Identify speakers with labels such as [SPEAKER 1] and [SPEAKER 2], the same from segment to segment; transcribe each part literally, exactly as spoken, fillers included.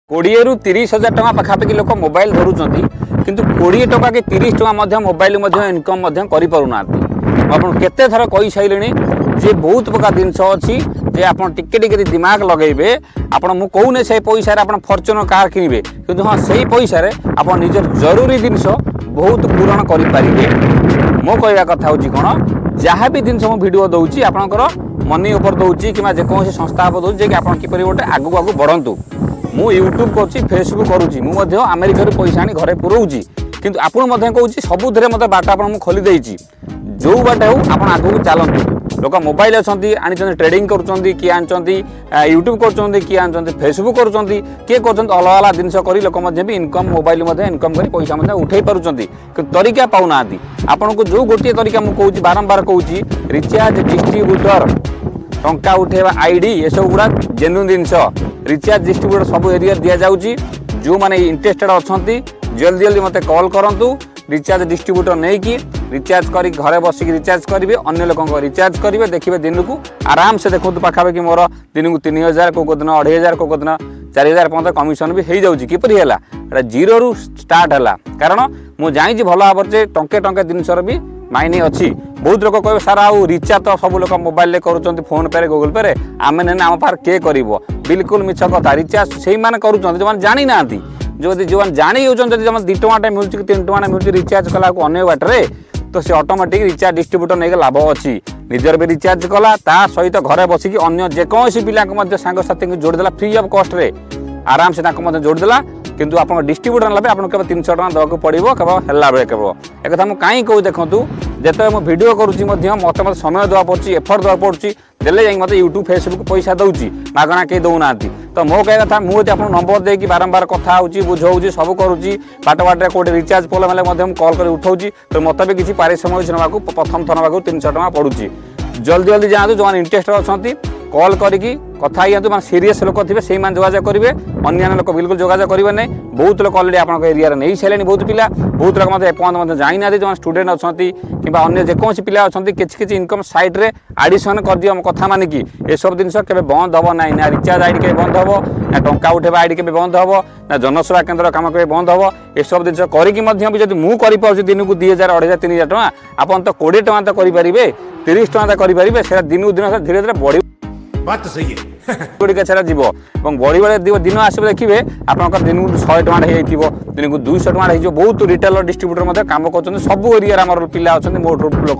[SPEAKER 1] कोड़े रु तीस हजार टका पाखापाखि लोक मोबाइल धरुंच किंतु कोड़े टका कि तीस टका मोबाइल इनकम करना केते थर कही सारे जे बहुत प्रकार जिनस अच्छी जे आप टिके दिमाग लगेबे आपण मु कहूने से पैसा आप फॉर्च्यूनर कार किनबे किंतु हाँ से पैसा आप निजर जरूरी जिनस बहुत पूरण करेंगे। मो कहवा कथा हूँ कौन जहाँ भी जिनस मु भिड दूसरी आपंकर मनी ओपर दूसरी कि जेकोसी संस्था दूसरी आप किपर गोटे आगू आगू बढ़ंतु। मु यूट्यूब करुँची फेसबुक करुँची मुझे अमेरिका पैसा आनी घरे पुरोची किंतु आपड़ कहूँ सबुधे मत बाट आप खोली देती जो बाट हो आप आगू चलतु। लोक मोबाइल अच्छा आनी ट्रेडिंग करुँच किए आनी यूट्यूब कर किए आनी फेसबुक कर किए कर अलग अलग जिनस कर लोक भी इनकम मोबाइल इनकम कर पैसा उठे पार्टी कि तरीका पाऊना आपन को जो गोटे तरीका मुझे बारंबार कहूँ रिचार्ज डिस्ट्रीब्यूटर टंका उठेवा आईडी ये सब गुड़ा जेन्युइन जिनस रिचार्ज डिस्ट्रीब्यूटर सब एरिया दि जाऊँगी जो मैंने इंटरेस्टेड अच्छा जल्दी जल्दी मत कॉल करूँ रिचार्ज डिस्ट्रीब्यूटर नहीं कि रिचार्ज कर घरे बसिक रिचार्ज करेंगे अन्य लोक रिचार्ज करेंगे देखिए दिन को आराम से देखो पाखापाखि मोर दिन को तीन हजार को दिन अढ़ाई हजार को दिन चार हजार पर्यटन कमिशन भी हो जाऊँगी किपरि है जीरो रु स्टार्ट है कारण मुझे जानी भल भाव से टंके टंके जिनसर भी मायने अच्छी। बहुत लोग कहे सार आउ रिचार्ज तो सब लोग मोबाइल कर फोन पे गूगल पे आम ने आम पार किए कर बिल्कुल मिछ कथा रिचार्ज से कर जो जानी ना जो जो जानी जो दी टाँटा मिलूँ कि तीन टाँटा मिलूँ रिचार्ज कला अने बाटे तो सी ऑटोमेटिक रिचार्ज डिस्ट्रीब्यूटर नहीं लाभ अच्छी निजर भी रिचार्ज कला ता सहित घरे बसिकी अन्य जेकोसी पिला सांगसाथी को जोड़देला फ्री ऑफ कॉस्ट रे आराम से जोड़देला किंतु आप डिस्ट्रीब्यूटर लगे आपको तीन सौ टका देवाक पड़ो केवल है केवल एक कथा मुझे कहीं कहूँ देखूँ जिते मुझे भिड करुँच मत मत समय देवा पड़ी एफर्ट देवा पड़ी देले जाए मत यूट्यूब फेसबुक पैसा दूसरी मागणा कहीं दौना तो मो कह कथा मुझे आप नंबर देकी बारंबार कथा बुझाऊँ सब करुँची बाट बाटे कौटे रिचार्ज प्रोब्लेम हेल्ले कॉल कर उठाऊँ तो मत भी किसी पारिश्रमिक नाक प्रथम थर नाक तीन सौ टका पड़ुची जल्दी जल्दी जातु जो इंटरेस्टेड अच्छा कॉल करी कथा मैं सीरीयस लोक थे से जोगाजोग करेंगे अन्य लोक बिल्कुल जोगाजोग करेंगे नहीं। बहुत लोग अलरेडी आप एरिया नहीं सारे बहुत पिला बहुत लोग मतलब एपर्तन जाई ना जो स्टूडेंट अच्छा कि अन्य जेकोसी पिला अच्छा किसी किसी इनकम साइड रे आडिशन कर दियो कथा मान कि ये सब जिन के बंद हम ना ना रिचार्ज आईडी के बंद हम ना टंका उठेवा आईडी के बंद हम ना जनसेवा केन्द्र कम के बंद हम ये सब जिन करके मुझे दिन को दुई हजार अढ़ाई हजार तीन हजार टाँह आप तो कोड़े टाँह तो करेंगे तीस टाँह तो करेंगे से दिन को दिन धीरे धीरे बढ़
[SPEAKER 2] बात तो सही है
[SPEAKER 1] गुड़िका छाड़ा जीव बड़ी बड़े दिन आसवे देखिए आप दिन को शहे टका हो दिन को दुई टका हो बहुत रिटेलर डिस्ट्रीब्यूटर कम कर सब एरिया पिला अच्छा मोट लोक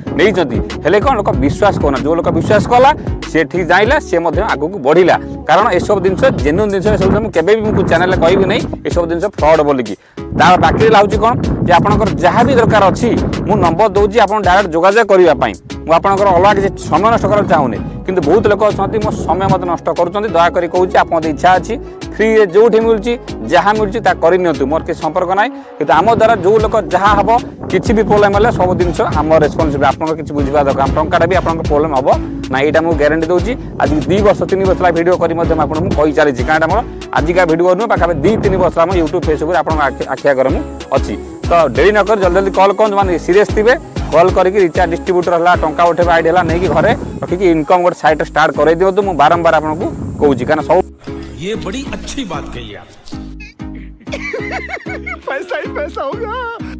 [SPEAKER 1] नहीं कौन लोक विश्वास करना जो लोक विश्वास कला सी ठीक जाइला सी आग को बढ़ला कारण ये सब जिन जेन्युइन जिन मुझे चैनल कहबी नहीं ये सब जिन फ्रॉड बोलिकी तार बाकी लाऊँ कौन जे आपंकर जहाँ भी दरकार अच्छी मु नंबर दूसरी आप डायरेक्ट जोगाजोग करने मुझे अलग किसी समय नष्ट कर चाहूनी किंतु बहुत लोग अच्छा मो समय मत नष्ट कर दयाकोरी कहूँ आप इच्छा अच्छी फ्री जो मिलूँ जहाँ मिलूँ करनी मोर किसी संपर्क ना कि आम द्वारा जो लोग जहाँ हम किसी भी प्रोब्लेम है सब जिन आम रेस्पन्सिबिलिटी आप किसी बुझा दरकार टंका भी आप प्रोब्लेम हम ना यहाँ मुझे ग्यारंटी दूसरी आज दुई वर्ष तीन वर्ष भिड कर कही चली क्या मोर आजिका भिड नुह पाखे दुई तीन वर्ष आम यूट्यूब फेसबुक आप आखि आगे अच्छी तो डेरी नक जल्दी जल्दी कॉल कर जो सीरीयस थे कॉल करके रिचार्ज डिस्ट्रीब्यूटर है टंका उठेवा आईडी है नहीं घरे रखिकी इनकम गोटे साइट स्टार्ट कर दिखाँ मुझे बारंबार आपको कहूँ क्या सब
[SPEAKER 2] ये बड़ी अच्छी बात कही आप
[SPEAKER 3] पैसा ही पैसा होगा।